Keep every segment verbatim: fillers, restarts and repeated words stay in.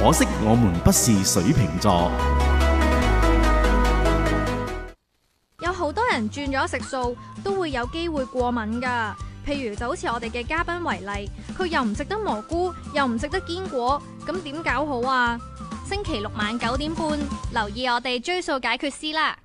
可惜我們不是水瓶座。 有好多人轉咗食素都會有機會過敏㗎，譬如就好似我哋嘅嘉賓為例，佢又唔食得蘑菇，又唔食得堅果，咁點搞好啊？星期六晚九點半，留意我哋追數解決師啦。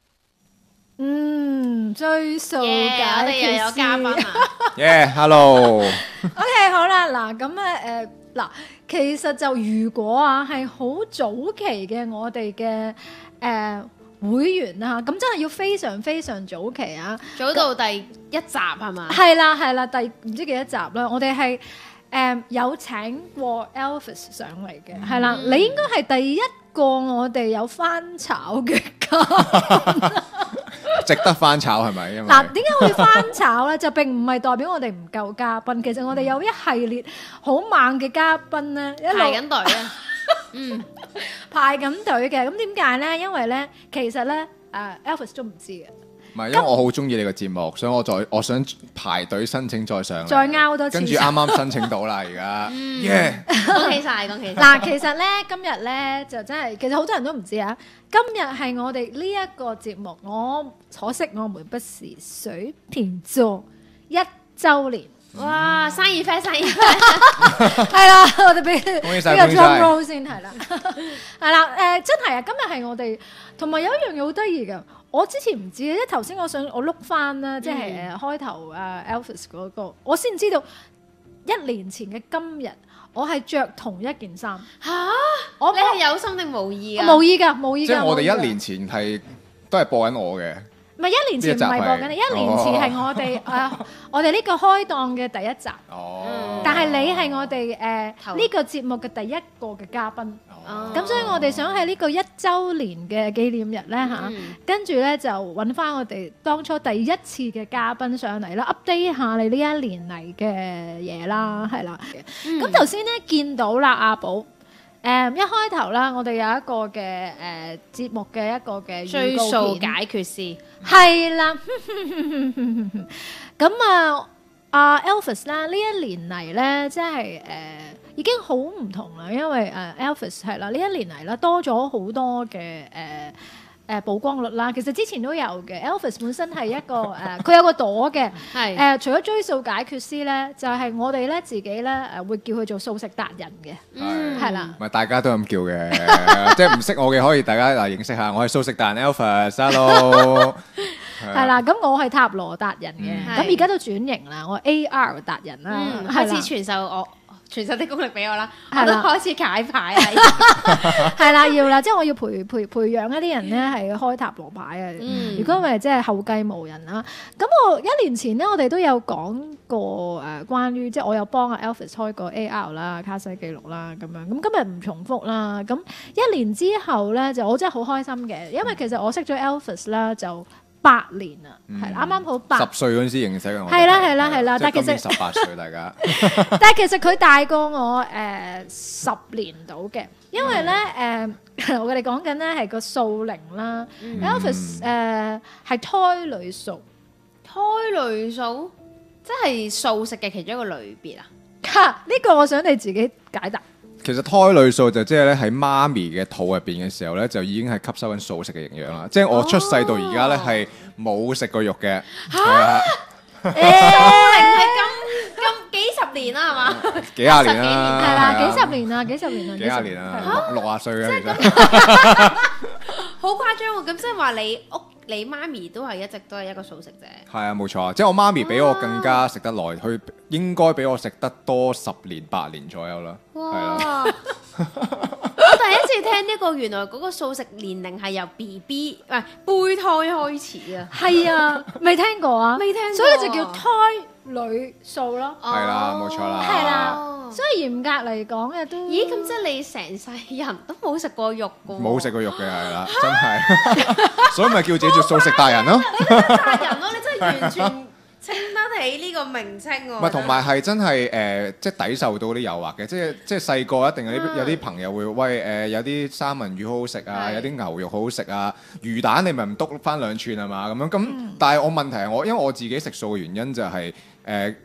嗯，追數解決師， yeah, 我哋又有嘉賓啊。 耶 ，hello。 OK， 好啦，嗱咁咧誒，嗱，其實就如果啊係好早期嘅我哋嘅誒會員啊，咁真係要非常非常早期啊， 早到第一集係嘛？ 係啦係啦，第唔知幾多集啦，我哋係誒有請過 Elvis 上嚟嘅，係啦、嗯，你應該係第一個我哋有翻炒嘅嘉賓。 值得翻炒係咪？因為嗱，點解會翻炒咧？就並唔係代表我哋唔夠嘉賓，其實我哋有一系列好猛嘅嘉賓咧，一路排緊隊啊，嗯， 排緊隊嘅。咁點解咧？因為咧，其實咧，誒 Elvis 都唔知嘅。 唔係，因為我好中意你個節目，所以我再我想排隊申請再上嚟， 再拗多次， 跟住啱啱申請到啦，而家，耶！ 恭喜晒，恭喜晒！ 嗱，其實咧今日咧就真係，其實好多人都唔知啊。今日係我哋呢一個節目，我可惜我們不是水瓶座一週年。 哇！生意啡，生意啡， 係啦，我哋俾呢個 drum roll 先係啦，係啦，誒真係啊！今日係我哋，同埋有一樣嘢好得意嘅，我之前唔知嘅，即係頭先我想我碌翻啦，即係誒開頭啊 Elvis 嗰個，我先知道一年前嘅今日，我係着同一件衫嚇，我你係有心定無意啊？ 無意㗎，無意㗎。 即係我哋一年前係都係播緊我嘅。 唔係一年前唔係播緊，一年前係我哋誒我哋呢個開檔嘅第一集。 哦。 但係你係我哋誒呢個節目嘅第一個嘅嘉賓。哦。咁所以我哋想喺呢個一週年嘅紀念日咧嚇，跟住咧就揾翻我哋當初第一次嘅嘉賓上嚟啦 ，update 下你呢一年嚟嘅嘢啦，係啦。咁頭先咧見到啦，阿寶。誒、um, 一開頭啦，我哋有一個嘅誒、呃、節目嘅一個嘅追數解決師， 係啦。咁啊，阿 Elvis 啦，呢一年嚟咧，即係誒已經好唔同啦，因為誒、呃、Elvis 係啦，呢一年嚟啦，多咗好多嘅誒。呃誒曝光率啦，其實之前都有嘅。Elvis 本身係一個誒，佢、呃、有個朵嘅，係誒、呃。除咗追數解決師咧，就係、是、我哋咧自己咧誒會叫佢做素食達人嘅，嗯，係啦。 唔係大家都咁叫嘅，即係唔識我嘅可以大家嗱認識下，我係素食達人 Elvis，hello。 係啦，咁我係塔羅達人嘅，咁而家都轉型啦，我 A R 達人啦， 嗯、開始傳授我。傳授啲功力俾我啦，我都係啦開始解牌啦， 係啦，要啦，即係我要培培培養一啲人咧，係開塔羅牌啊。如果唔係，即係後繼無人啦。咁我一年前咧，我哋都有講過誒，關於即係我有幫阿 Elvis 開過 A R 啦、卡西記錄啦咁樣。咁今日唔重複啦。咁一年之後咧，就我真係好開心嘅，因為其實我識咗 Elvis 啦，就八年啦，係啦，啱啱好八十歲嗰陣時認識嘅我， 係啦係啦係啦，但係其實十八歲大家， 但係其實佢大過我誒十年到嘅，因為咧誒我哋講緊咧係個數齡啦 ，Elvis 誒係胎裏素， 胎裏素即係素食嘅其中一個類別啊？ 嚇，呢個我想你自己解答。 其實胎裏素就即係咧喺媽咪嘅肚入邊嘅時候咧，就已經係吸收緊素食嘅營養啦。即係我出世到而家咧係冇食過肉嘅。 嚇！誒，係咁咁幾十年啦，係嘛？ 幾廿年啦， 係啦，幾十年啦，幾十年啦， 幾廿年啦，六六啊歲嘅其實。 好誇張喎！咁即係話你屋你媽咪都係一直都係一個素食者。 係啊，冇錯，即係我媽咪比我更加食得耐，佢應該比我食得多十年八年左右啦。 哇！我第一次聽呢個，原來嗰個素食年齡係由 B B 唔係胚胎開始啊！ 係啊，未聽過啊， 未聽過， 所以就叫胎裏素咯。 係啦，冇錯啦。 係啦，所以嚴格嚟講嘅都， 咦？咁即係你成世人都冇食過肉㗎喎？ 冇食過肉嘅係啦，真係，所以咪叫自己做素食達人咯。 達人咯，你真係完全稱得起呢個名稱喎。 唔係，同埋係真係誒，即係抵受到啲誘惑嘅，即係即係細個一定有啲有啲朋友會喂誒，有啲三文魚好好食啊，有啲牛肉好好食啊，魚蛋你咪唔篤翻兩寸係嘛咁樣咁，但係我問題係我因為我自己食素嘅原因就係誒。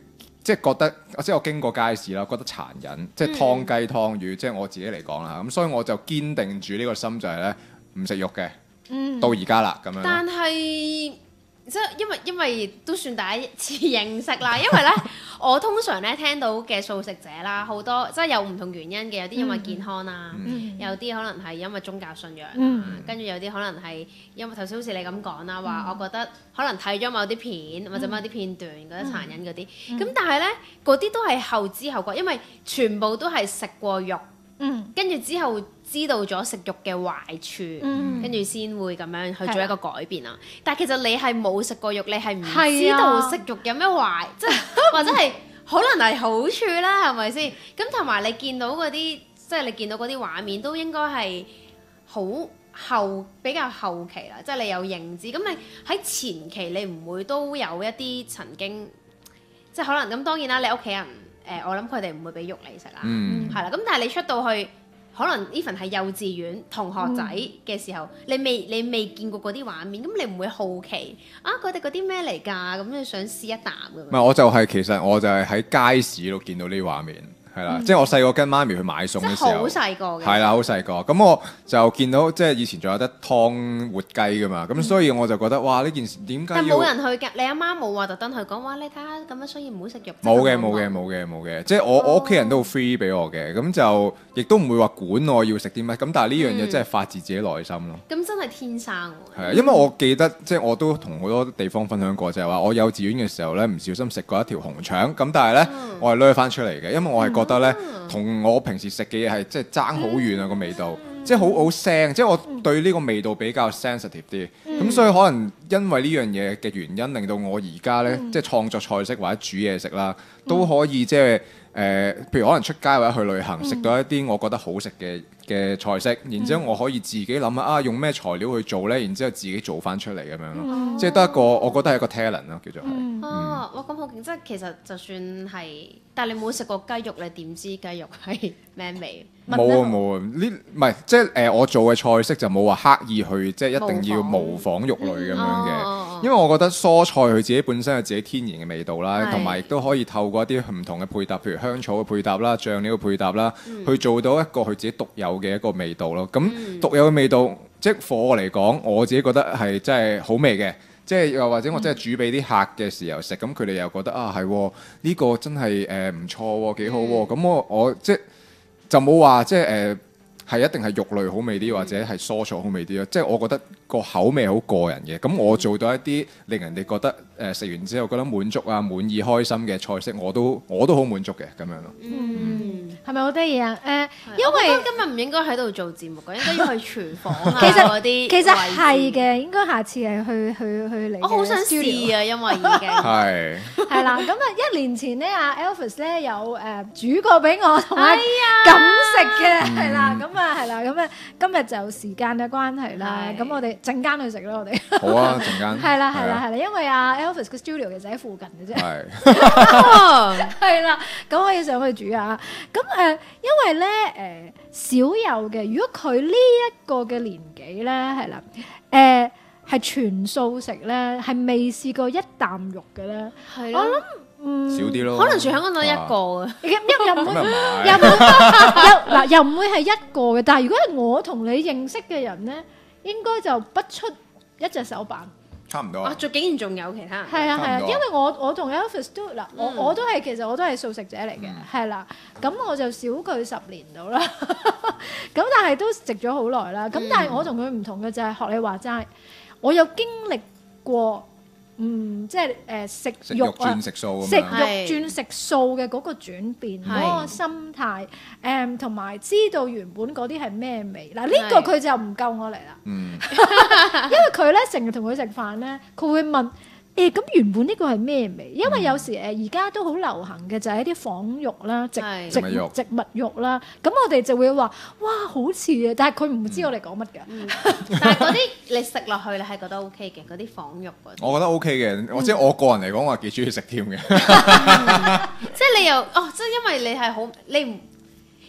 即係覺得，即係我經過街市啦，覺得殘忍，即係劏雞劏魚，即係我自己嚟講啦，咁所以我就堅定住呢個心就係咧唔食肉嘅， 嗯到而家啦咁樣。 但係即係因為因為都算第一次認識啦，因為咧我通常咧聽到嘅素食者啦，好多即係有唔同原因嘅，有啲因為健康啦， 嗯有啲可能係因為宗教信仰啦， 嗯跟住有啲可能係因為頭先好似你咁講啦，話我覺得可能睇咗某啲片或者某啲片段覺得殘忍嗰啲，咁但係咧嗰啲都係後知後覺，因為全部都係食過肉。 嗯跟住之後知道咗食肉嘅壞處， 嗯跟住先會咁樣去做一個改變啊！但係其實你係冇食過肉，你係唔係知道啊食肉有咩壞，即係或者係可能係好處啦，係咪先？咁同埋你見到嗰啲，即係你見到嗰啲畫面都應該係好後比較後期啦，即係你有認知。咁你喺前期你唔會都有一啲曾經，即係可能咁當然啦，你屋企人。誒、呃，我諗佢哋唔會俾肉你食啦， 嗯係啦、咁但係你出到去，可能 even 係幼稚園同學仔嘅時候，你未你未見過嗰啲畫面，咁你唔會好奇啊？佢哋嗰啲咩嚟㗎？咁你想試一啖咁樣？ 唔係，我就係、其實我就係喺街市度見到呢啲畫面。係啦，即係我細個跟媽咪去買餸嘅時候， 好細個嘅， 係啦，好細個。咁我就見到即係以前仲有得劏活雞噶嘛，咁所以我就覺得哇呢件事點解要？ 但冇人去㗎，你阿媽冇話特登去講話，你睇下咁樣，所以唔好食肉。 冇嘅，冇嘅，冇嘅，冇嘅。即係我我屋企人都好 free 俾我嘅，咁就亦都唔會話管我要食啲乜。咁但係呢樣嘢真係發自自己內心咯。 咁真係天生喎。 係啊，因為我記得即係我都同好多地方分享過，就係話我幼稚園嘅時候咧，唔小心食過一條紅腸，咁但係咧我係掠翻出嚟嘅，因為我係覺得咧同我平時食嘅嘢係即係爭好遠啊個味道，即係好好腥，即係我對呢個味道比較 sensitive 啲，咁所以可能因為呢樣嘢嘅原因，令到我而家咧即係創作菜式或者煮嘢食啦，都可以即係誒，譬如可能出街或者去旅行，食到一啲我覺得好食嘅嘅菜式，然之後我可以自己諗下啊，用咩材料去做咧，然之後自己做翻出嚟咁樣咯，即係得一個我覺得係一個 talent 咯，叫做係。 哦，哇咁好勁！即係其實就算係，但係你冇食過雞肉，你點知雞肉係咩味？ 冇啊冇啊，呢唔係即係誒，我做嘅菜式就冇話刻意去即係一定要模仿肉類咁樣嘅，因為我覺得蔬菜佢自己本身有自己天然嘅味道啦，同埋亦都可以透過一啲唔同嘅配搭，譬如香草嘅配搭啦、醬料嘅配搭啦，去做到一個佢自己獨有嘅一個味道咯。咁獨有嘅味道，即係火我嚟講，我自己覺得係真係好味嘅。即係又或者我真係煮俾啲客嘅時候食，咁佢哋又覺得啊係呢個真係誒唔錯喎，幾好喎。咁我我即係就冇話即係誒係一定係肉類好味啲，或者係蔬菜好味啲咯。即係我覺得個口味好個人嘅。咁我做到一啲令人哋覺得誒食完之後覺得滿足啊、滿意、開心嘅菜式，我都我都好滿足嘅咁樣咯。 嗯， 係咪好得意啊？誒，因我覺為得今日唔應該喺度做節目嘅，應該要去廚房啊其實嗰啲。 其實係嘅，應該下次係去去去嚟。 我好想試啊，因為已經係係啦，咁啊一年前咧，阿 Elvis 咧有誒煮過俾我同埋咁食嘅，係啦，咁啊係啦，咁啊今日就時間嘅關係啦，咁我哋陣間去食咯，我哋。 好啊，陣間。 係啦係啦係啦，因為阿 Elvis 嘅 studio 其實喺附近嘅啫。 係。 係啦，咁可以上去煮啊。咁誒，因為咧誒少有嘅，如果佢呢一個嘅年紀咧，係啦，誒係全素食咧，係未試過一啖肉嘅咧。 係我諗嗯少啲咯。 可能全香港得一個啊。 又又唔會咁又唔係又唔會又嗱又唔會係一個嘅，但係如果係我同你認識嘅人咧，應該就不出一隻手板。 差唔多。 啊，仲竟然仲有其他人。 係啊係啊， 差唔多因為我我同 Elvis 都嗱，我嗯我都係其實我都係素食者嚟嘅，係啦，咁我就少佢十年到啦，咁但係都食咗好耐啦，咁但係我同佢唔同嘅就係學你話齋，我有經歷過。嗯，即係誒食食肉啊， 肉轉食素咁食樣。 肉轉食素嘅嗰個轉變，嗰個心態，誒同埋知道原本嗰啲係咩味。嗱呢個佢就唔夠我嚟啦， 嗯。 因為佢咧成日同佢食飯咧，佢會問誒咁原本呢個係咩味？因為有時誒而家都好流行嘅就係一啲仿肉啦、植係植植物肉植物肉啦，咁我哋就會話哇好似啊，但係佢唔知我哋講乜㗎。 但係嗰啲你食落去你係覺得 OK 嘅，嗰啲仿肉嗰啲。 我覺得 OK 嘅，我即係我個人嚟講，我係幾中意食添嘅。 即係你又哦，即係因為你係好你唔。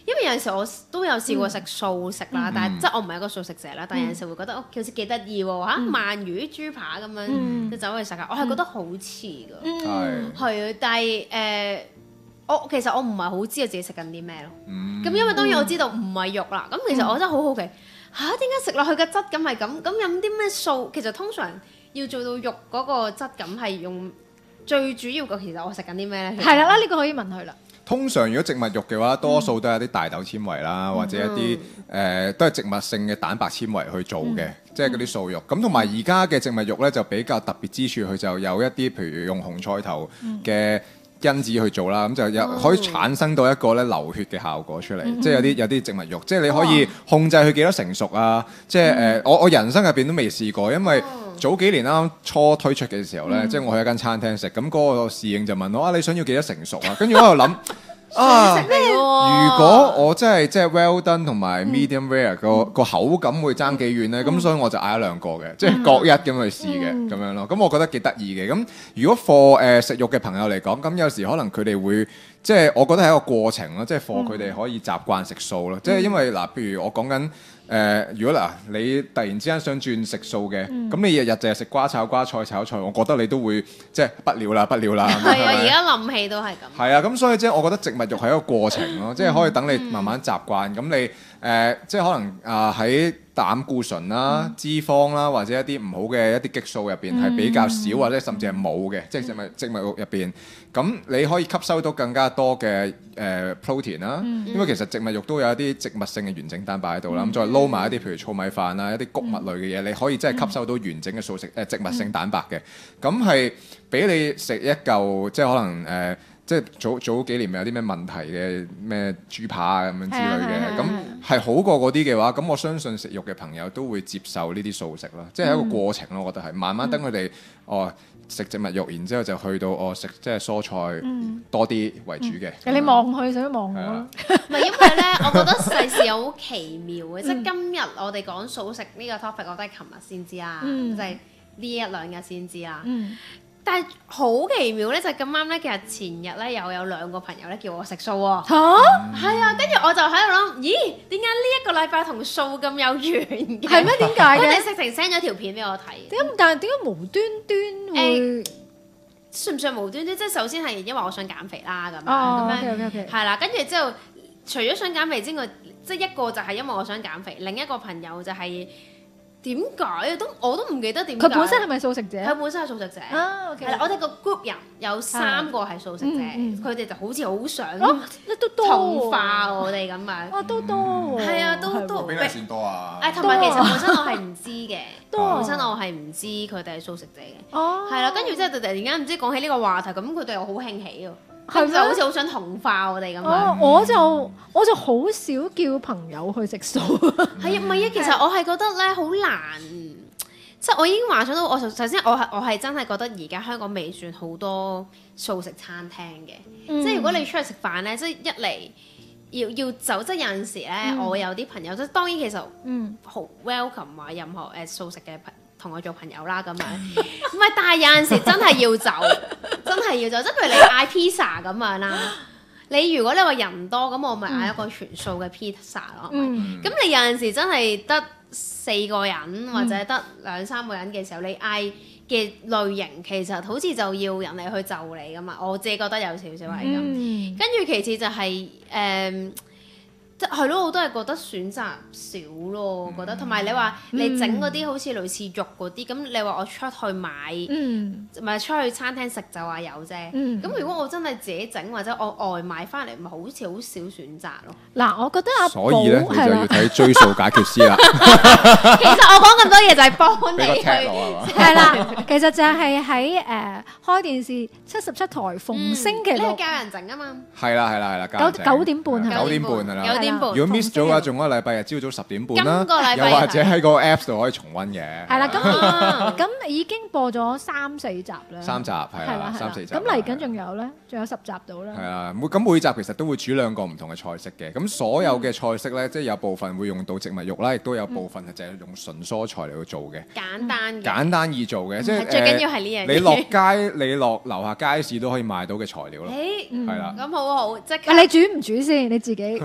因為有陣時我都有試過食素食啦，但係即係我唔係一個素食者啦，但係有陣時會覺得哦好似幾得意喎嚇，鰻魚豬扒咁樣就走去食啊，我係覺得好似㗎， 係係啊，但係誒我其實我唔係好知道自己食緊啲咩咯，咁因為當然我知道唔係肉啦，咁其實我真係好好奇嚇點解食落去嘅質感係咁，咁有啲咩素？其實通常要做到肉嗰個質感係用最主要嘅，其實我食緊啲咩咧？ 係啦，呢個可以問佢啦。 通常如果植物肉嘅話，多數都係啲大豆纖維啦，或者一啲誒都係植物性嘅蛋白纖維去做嘅，即係嗰啲素肉。咁同埋而家嘅植物肉咧就比較特別之處，佢就有一啲譬如用紅菜頭嘅因子去做啦，咁就有可以產生到一個咧流血嘅效果出嚟，即係有啲有啲植物肉，即係你可以控制佢幾多成熟啊！即係誒，我我人生入邊都未試過，因為早幾年啱啱初推出嘅時候咧，即係我去一間餐廳食，咁嗰個侍應就問我啊，你想要幾多成熟啊？跟住我喺度諗。啊！如果我真係即係 well done 同埋 medium rare 個個口感會爭幾遠咧，咁所以我就嗌咗兩個嘅，即係各一咁去試嘅咁樣咯。咁我覺得幾得意嘅。咁如果 for 誒食肉嘅朋友嚟講，咁有時可能佢哋會即係我覺得係一個過程咯，即係 for 佢哋可以習慣食素咯。即係因為嗱，譬如我講緊。誒、呃，如果嗱你突然之間想轉食素嘅，咁、嗯、你日日淨係食瓜炒瓜菜炒菜，我覺得你都會即係不了啦，不了啦。 係啊，而家諗起都係咁。係啊，咁所以即係我覺得植物肉係一個過程咯，即係可以等你慢慢習慣。咁、嗯、你誒、呃，即係可能啊喺、呃、膽固醇啦、嗯、脂肪啦，或者一啲唔好嘅一啲激素入邊係比較少，嗯、或者甚至係冇嘅，即係植物植物肉入邊。咁你可以吸收到更加多嘅誒、呃、protein 啦，嗯、因為其實植物肉都有一啲植物性嘅完整蛋白喺度啦。咁、嗯、再撈埋一啲譬如糙米飯啊、一啲穀物類嘅嘢，嗯、你可以真係吸收到完整嘅素食誒、呃、植物性蛋白嘅。咁係俾你食一嚿，即係可能誒、呃，即係早早幾年咪有啲咩問題嘅咩豬扒啊咁樣之類嘅，咁係好過嗰啲嘅話，咁我相信食肉嘅朋友都會接受呢啲素食咯。即係一個過程咯，我覺得係慢慢等佢哋哦。食植物肉，然之後就去到我食即係蔬菜多啲為主嘅。 你望佢想望我咯， 唔係因為咧，我覺得世事好奇妙嘅，即係今日我哋講素食呢個 topic，我都係琴日先知啦，即係呢一兩日先知啦。但係好奇妙咧，就咁啱咧，其實前日咧又有兩個朋友咧叫我食素喎。嚇！係啊，跟住我就喺度諗，咦？點解呢一個禮拜同素咁有緣嘅？ 係咩？點解嘅？ 佢哋直情 send 咗條片俾我睇。 點解？但係點解無端端會？ 算唔算無端端？即係首先係因為我想減肥啦，咁樣咁樣係啦。跟住之後，除咗想減肥之外，即係一個就係因為我想減肥，另一個朋友就係。點解啊？都我都唔記得點解。 佢本身係咪素食者？ 佢本身係素食者。啊，OK。係啦，我哋個 group 人有三個係素食者，佢哋就好似好想同化我哋咁啊。 哇，都多喎。 係啊，都都比例算多啊。 誒，同埋其實本身我係唔知嘅，本身我係唔知佢哋係素食者嘅。哦。係啦，跟住之後就突然間唔知講起呢個話題，咁佢哋又好興起喎。係就好似好想同化我哋咁樣。 哦，我就我就好少叫朋友去食素。 係啊，唔係啊，其實我係覺得咧好難，即係我已經幻想到，我首首先我係我係真係覺得而家香港未算好多素食餐廳嘅，嗯、即係如果你出去食飯咧，即係一嚟要要走，即係有陣時咧，嗯、我有啲朋友即係當然其實好 welcome 話任何誒素食嘅朋同我做朋友啦咁樣，唔係，但係有陣時真係要走，真係要走，即係譬如你嗌 pizza 咁樣啦，你如果你話人多咁，我咪嗌一個全素嘅 pizza 咯，咁、嗯、你有陣時真係得四個人或者得兩三個人嘅時候，你嗌嘅類型其實好似就要人哋去就你噶嘛，我自己覺得有少少係咁，嗯、跟住其次就係、是、誒。呃即係咯，我都係覺得選擇少咯，我覺得。同埋你話你整嗰啲好似類似肉嗰啲，咁你話我出去買，唔係出去餐廳食就話有啫。咁如果我真係自己整或者我外賣翻嚟，咪好似好少選擇咯。 嗱，我覺得阿寶所以咧，你就要睇追數解決師啦。 其實我講咁多嘢就係幫你去， 係啦。其實就係喺誒開電視七十七台逢星期六， 你教人整啊嘛。 係啦係啦係啦， 九九點半係九點半係啦。 如果 miss 咗嘅話，仲有一個禮拜日朝早十點半啦， 又或者喺個 Apps 度可以重溫嘅。 係啦，咁咁已經播咗三四集啦。 三集係啦，三四集。 咁嚟緊仲有咧，仲有十集到啦。 係啊，每咁每集其實都會煮兩個唔同嘅菜式嘅。咁所有嘅菜式咧，即係有部分會用到植物肉啦，亦都有部分係就係用純蔬菜嚟去做嘅。 簡單嘅。簡單易做嘅，即係最緊要係呢樣嘢。 你落街，你落樓下街市都可以買到嘅材料咯。係啦。 咁好好，即係你煮唔煮先？你自己。 唔係，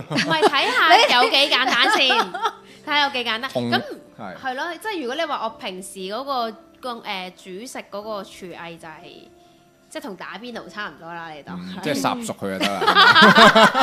睇下有幾簡單先，睇下有幾簡單。咁係係咯，即係如果你話我平時嗰、嗰個個誒、呃、煮食嗰個廚藝就係、係。即係同打邊爐差唔多啦，你當、 嗯、即係烚熟佢就得啦。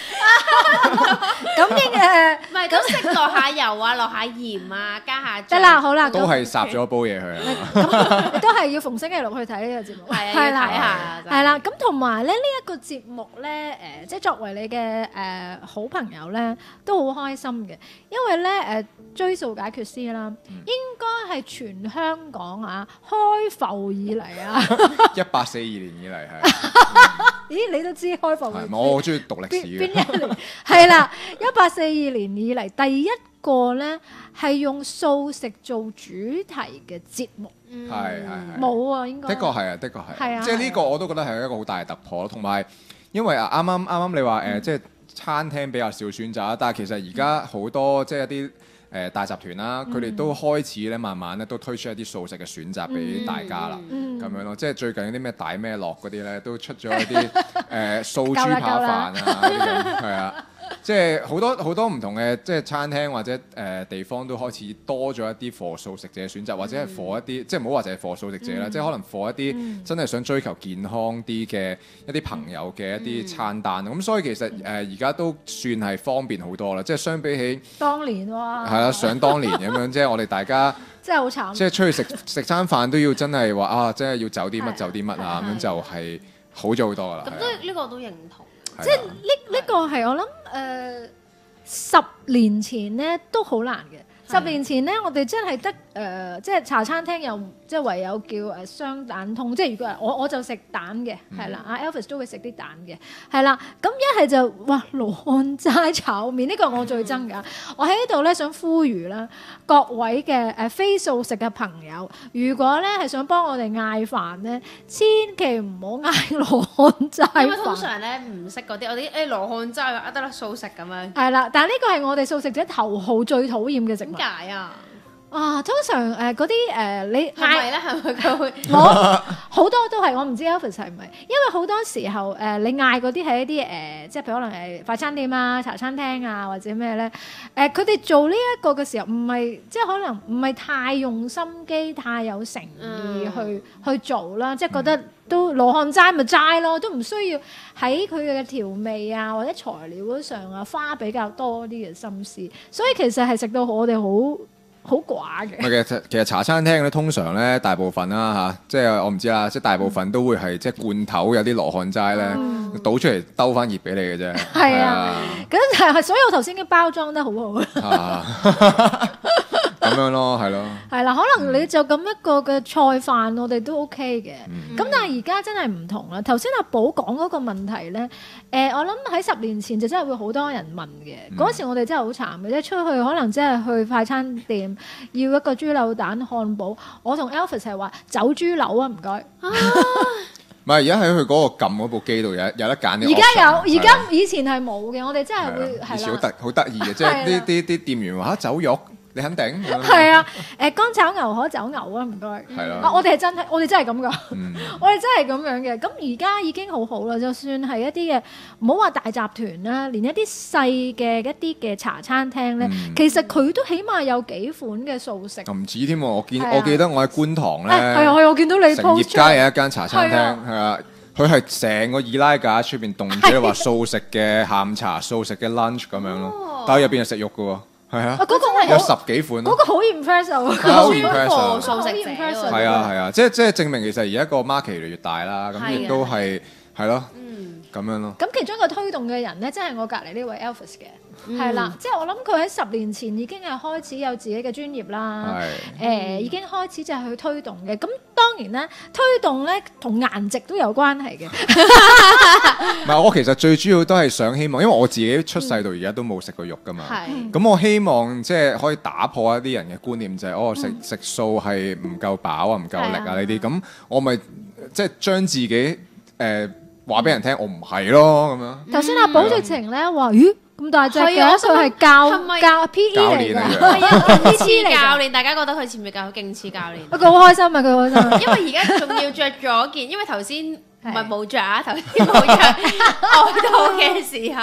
咁應誒唔係咁識落下油啊，落下鹽啊，加下得啦，好啦， 都係烚咗煲嘢佢啊。 咁你都係要逢星期六去睇呢個節目， 係係啦， 睇下係啦。咁同埋咧呢一個節目咧，誒即係作為你嘅誒好朋友咧，都好開心嘅，因為咧誒追數解決師啦，應該係全香港啊開埠以嚟啊， 一八四二年以嚟係。 咦？你都知開埠？ 係，我好中意讀歷史嘅。 邊一年？係啦，一八四二年以嚟第一個咧係用素食做主題嘅節目。 係係係。 冇啊，應該。 的確係啊，的確係。 係啊。 即係呢個我都覺得係一個好大嘅突破咯，同埋因為啊啱啱啱啱你話誒，即係餐廳比較少選擇，但係其實而家好多即係一啲。誒大集團啦，佢哋都開始咧，慢慢咧都推出一啲素食嘅選擇俾大家啦，咁樣咯。即係最近有啲咩大咩樂嗰啲咧，都出咗一啲誒素豬扒飯啊，係啊，即係好多好多唔同嘅即係餐廳或者誒地方都開始多咗一啲 for 素食者嘅選擇，或者係 for 一啲即係唔好話就係 for 素食者啦，即係可能 for 一啲真係想追求健康啲嘅一啲朋友嘅一啲餐單。咁所以其實誒而家都算係方便好多啦，即係相比起當年喎。 係啦，想當年咁樣，即係我哋大家真係好慘， 即係出去食食餐飯都要真係話啊，真係要走啲乜走啲乜啊，咁樣就係好咗好多噶啦。 咁都呢個都認同， 即係呢呢個係我諗誒十年前咧都好難嘅。十年前咧，我哋真係得誒，即係茶餐廳又即係唯有叫誒雙蛋通，即係如果我我就食蛋嘅，係啦，阿 Elvis 都會食啲蛋嘅，係啦。咁一係就哇羅漢齋炒麵，呢個係我最憎㗎。我喺呢度咧想呼籲啦，各位嘅誒非素食嘅朋友，如果咧係想幫我哋嗌飯咧，千祈唔好嗌羅漢齋因為通飯。 常咧唔識嗰啲，我啲誒羅漢齋啊得啦素食咁樣。 係啦，但係呢個係我哋素食者頭號最討厭嘅食物。 點解啊？ 啊，通常誒嗰啲誒你係咪咧？係咪佢會？ 我好多都係我唔知 Elvis 係唔係，因為好多時候誒、呃、你嗌嗰啲係一啲誒、呃，即係譬如可能係快餐店啊、茶餐廳啊或者咩咧誒，佢哋做呢一個嘅時候唔係即係可能唔係太用心機、太有誠意去、嗯、去做啦，即係覺得都羅漢齋咪齋咯，都唔需要喺佢嘅調味啊或者材料嗰上啊花比較多啲嘅心思，所以其實係食到我哋好。好寡嘅。 其實其實茶餐廳咧，通常咧大部分啦嚇、啊，即係我唔知啦，即係大部分都會係即係罐頭有啲羅漢齋咧，嗯、倒出嚟兜翻熱俾你嘅啫。係啊， 咁係，所以我頭先已經包裝得好好啦。 咁樣咯，係咯。係啦，可能你就咁一個嘅菜飯，我哋都 OK 嘅。咁、嗯、但係而家真係唔同啦。頭先阿寶講嗰個問題咧，誒、呃，我諗喺十年前就真係會好多人問嘅。嗰、嗯、時我哋真係好慘嘅，即係出去可能真係去快餐店要一個豬柳蛋漢堡，我同 Elvis 係話走豬柳啊，唔該。 唔係，而家喺佢嗰個撳嗰部機度有有得揀。 而家有，而家以前係冇嘅。我哋真係會係啦。 好得好得意嘅，即係啲啲啲店員話嚇走肉。你肯定係啊！誒乾炒牛河走牛啊，唔該。 係咯。 啊，我哋係真係，我哋真係咁噶。我哋真係咁樣嘅。咁而家已經好好啦，就算係一啲嘅，唔好話大集團啦，連一啲細嘅一啲嘅茶餐廳咧，其實佢都起碼有幾款嘅素食。 唔止添喎，我見我記得我喺觀塘咧， 係啊，我見到你。 成業街有一間茶餐廳，係啊，佢係成個易拉架出邊棟住話素食嘅下午茶、素食嘅 lunch 咁樣咯，但係入邊係食肉嘅喎。係啊，嗰個有十幾款咯， 嗰個好 impressive， 好 impressive， 素食者， 係啊係啊，即係即係證明其實而家個 market 越嚟越大啦，咁亦都係係咯，咁樣咯。 咁其中一個推動嘅人咧，真係我隔離呢位 Elvis 嘅，係啦，即係我諗佢喺十年前已經係開始有自己嘅專業啦，誒已經開始就係去推動嘅。咁當然咧，推動咧同顏值都有關係嘅。 唔係，我其實最主要都係想希望，因為我自己出世到而家都冇食過肉噶嘛。係。咁我希望即係可以打破一啲人嘅觀念，就係哦食食素係唔夠飽啊、唔夠力啊呢啲。咁我咪即係將自己誒話俾人聽，我唔係咯咁樣。頭先阿寶直情咧話，咦咁大隻嘅，佢係教教 P E 嚟㗎。 係啊 ，P E 教練，大家覺得佢似唔似教？勁似教練。 佢好開心啊！佢好開心。 因為而家仲要着咗件，因為頭先。唔係冇着啊！頭先冇着外套嘅時候，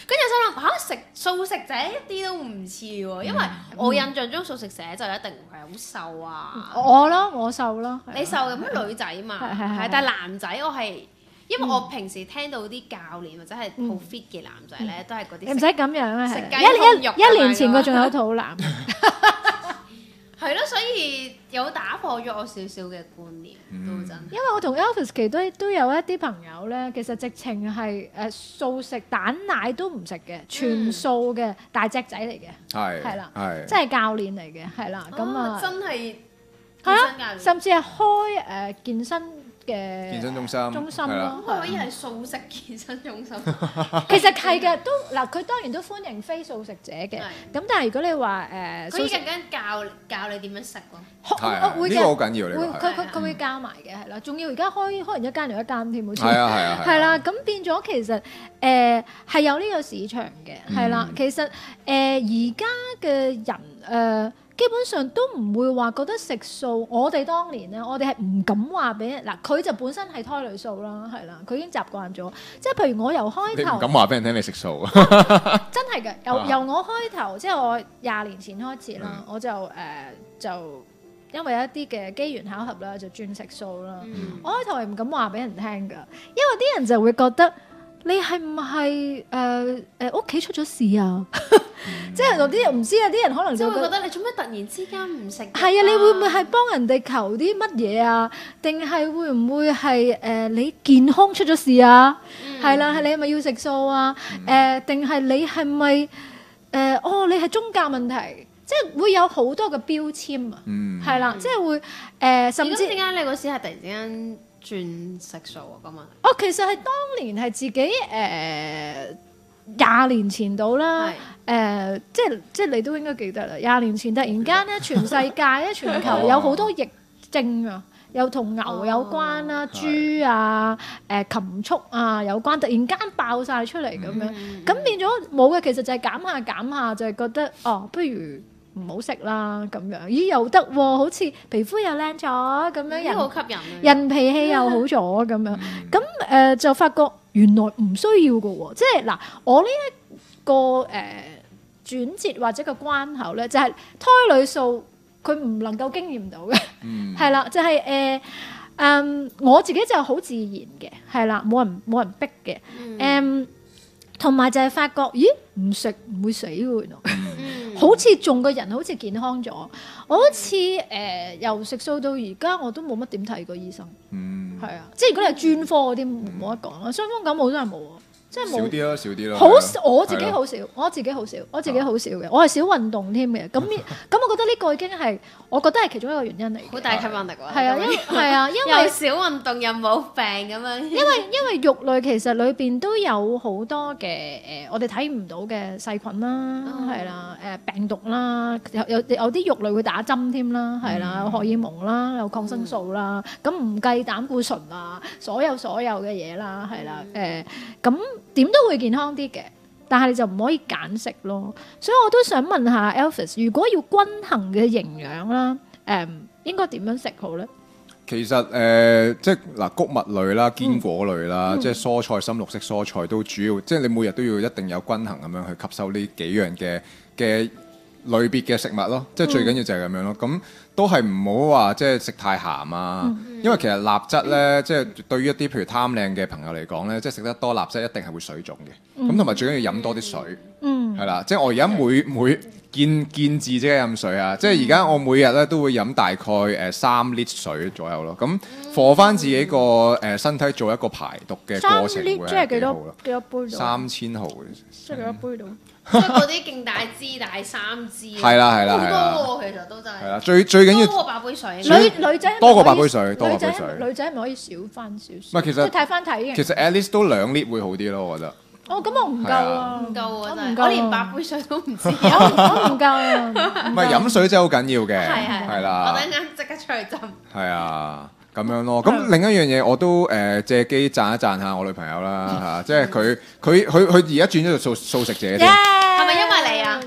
跟住心諗嚇食素食者一啲都唔似喎，因為我印象中素食者就一定唔係好瘦啊。 我咯，我瘦咯。 你瘦咁樣女仔嘛？ 係係係。 但係男仔我係。因為我平時聽到啲教練或者係好 fit 嘅男仔咧，都係嗰啲你唔使咁樣啊， 食雞一一胸肉一年前佢仲有肚腩， 係咯，所以有打破咗我少少嘅觀念，都真。 因為我同 Elvis 其實都都有一啲朋友咧，其實直情係誒素食蛋奶都唔食嘅，全素嘅大隻仔嚟嘅， 係係啦， 係即係教練嚟嘅，係啦，咁啊真係係啊，甚至係開誒健身嘅健身中心， 中心咯， 可以係素食健身中心。 其實係嘅，都嗱佢當然都歡迎非素食者嘅，咁但係如果你話誒， 佢陣間教教你點樣食咯， 係呢個好緊要， 會佢佢佢會教埋嘅，係啦，仲要而家開開完一間又一間添，好似係啊係啊係啦，咁變咗其實誒係有呢個市場嘅，係啦，其實誒而家嘅人誒。基本上都唔會話覺得食素，我哋當年咧，我哋係唔敢話俾人嗱，佢就本身係胎裏素啦，係啦，佢已經習慣咗。即係譬如我由開頭， 你唔敢話俾人聽你食素啊？ 真係嘅，由由我開頭，即係我廿年前開始啦，嗯、我就誒、呃、就因為一啲嘅機緣巧合啦，就轉食素啦。嗯、我開頭係唔敢話俾人聽㗎，因為啲人就會覺得你係唔係誒誒屋企出咗事啊？即係有啲人唔知啊，啲人可能就會覺得你做咩突然之間唔食？ 係啊，你會唔會係幫人哋求啲乜嘢啊？定係會唔會係誒、呃、你健康出咗事啊？係啦、嗯，係你係咪要食素啊？誒定係你係咪誒哦？你係宗教問題，即係會有好多嘅標籤啊。係啦、嗯，即係會誒、呃、甚至點解你嗰時係突然之間轉食素啊？咁啊？ 哦，其實係當年係自己誒。呃廿年前到啦，誒是、呃，即係即係你都應該記得啦。廿年前突然間咧，全世界咧，全球有好多疫症啊，又同牛有關啦、啊、哦、豬啊、誒、呃、禽畜啊有關，突然間爆晒出嚟咁樣，咁、嗯、變咗冇嘅，其實就係減下減下，就係、是、覺得哦，不如唔好食啦咁樣。咦，又得喎，好似皮膚又靚咗咁樣，人好吸引， 人脾氣又好咗咁樣，咁誒、呃、就發覺。原來唔需要嘅喎，即係嗱，我呢一個誒轉折或者個關口咧，就係、是、胎裏素佢唔能夠經驗到嘅，係啦、嗯，就係誒誒我自己就好自然嘅，係啦，冇人冇人逼嘅，誒同埋就係發覺，咦唔食唔會死嘅原來，嗯、好似仲個人好似健康咗，我好似誒、呃、由食素到而家我都冇乜點睇過醫生。嗯係啊，即係如果你係專科嗰啲冇得講啦，傷風感冒真係冇啊，即係冇少啲咯，少啲咯。 好我自己好少，我自己好少，我自己好少嘅，我係少運動添嘅。咁咁，我覺得呢個已經係我覺得係其中一個原因嚟。 好大吸引力喎！ 係啊，因係啊，因為又少運動又冇病咁樣。 因為因為肉類其實裏邊都有好多嘅誒，我哋睇唔到嘅細菌啦，係啦，誒病毒啦，有有有啲肉類會打針添啦，係啦，有荷爾蒙啦，有抗生素啦，咁唔計膽固醇啊，所有所有嘅嘢啦，係啦，誒咁點都會健康啲嘅。但係你就唔可以揀食咯，所以我都想問下 Elvis， 如果要均衡嘅營養啦，誒、嗯、應該點樣食好咧？ 其實誒、呃，即係嗱，穀物類啦、堅果類啦，嗯、即係蔬菜、深綠色蔬菜都主要，即係你每日都要一定有均衡咁樣去吸收呢幾樣嘅嘅類別嘅食物咯。即係最緊要就係咁樣咯。咁、嗯、都係唔好話即係食太鹹啊，嗯、因為其實鈉質咧，嗯、即係對於一啲譬如貪靚嘅朋友嚟講咧，即係食得多鈉質一定係會水腫嘅。咁同埋最緊要飲多啲水，嗯，係啦。即係我而家每每見見字即係飲水啊！即係而家我每日咧都會飲大概誒三 lit 水左右咯。咁 for 翻自己個誒身體做一個排毒嘅過程會係幾好咯。 幾多杯度？ 三千毫， 即係幾多杯度？ 即係嗰啲勁大支大三支。 係啦係啦係啦。 好多喎，其實都真係。 係啦，最最緊要多過八杯水。 女女仔多過八杯水，多過八杯水。 女仔係咪可以少翻少少？ 唔係其實睇翻體型。 其實 at least 都兩 lit 會好啲咯，我覺得。 哦，咁我唔夠啊， 唔夠啊， 真係， 我連八杯水都唔知，我我唔夠啊。 唔係飲水真係好緊要嘅， 係係係啦。 我等陣即刻出去浸。 係啊，咁樣咯。咁另一樣嘢我都誒借機讚一讚下我女朋友啦嚇，即係佢佢佢佢而家轉咗做素素食者添。 係咪因為你啊？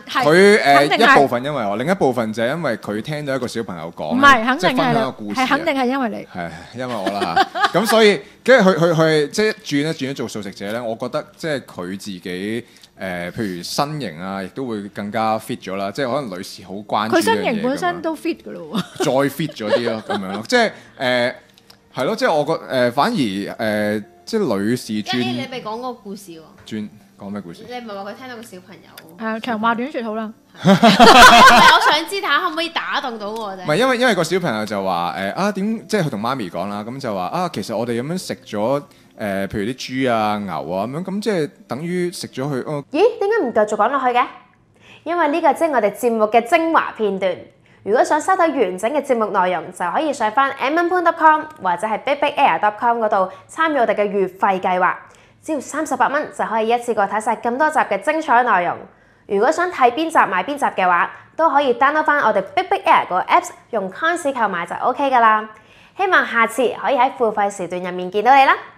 佢誒肯定係一部分因為我，另一部分就係因為佢聽到一個小朋友講， 唔係肯即係分享定係你一個故事， 係肯定係因為你。 係因為我啦嚇，咁所以跟住佢佢佢即係轉一轉咗做素食者咧，我覺得即係佢自己。誒、呃，譬如身形啊，亦都會更加 fit 咗啦，即係可能女士好關注呢樣嘢。佢身形本身都 fit 㗎咯喎， 再 fit 咗啲咯，咁樣咯，即係誒係咯，即係我覺誒、呃、反而誒、呃、即係女士轉。 你未講嗰個故事喎？ 轉講咩故事？ 你唔係話佢聽到個小朋友？ 係啊，長話短説好啦。 我想知睇下可唔可以打動到我啫。 唔係因為因為個小朋友就話誒、呃、啊點，即係佢同媽咪講啦，咁就話啊其實我哋咁樣食咗。誒、呃，譬如啲豬啊、牛啊咁樣，咁即係等於食咗佢。哦， 咦？點解唔繼續講落去嘅？因為呢個即係我哋節目嘅精華片段。如果想收睇完整嘅節目內容，就可以上翻 m n p o n dot com 或者係 big big air dot com 嗰度參與我哋嘅月費計劃，只要三十八蚊就可以一次過睇晒咁多集嘅精彩內容。如果想睇邊集買邊集嘅話，都可以 download 翻我哋 big big air 個 apps， 用 coins 購買就 OK 噶啦。希望下次可以喺付費時段入面見到你啦〜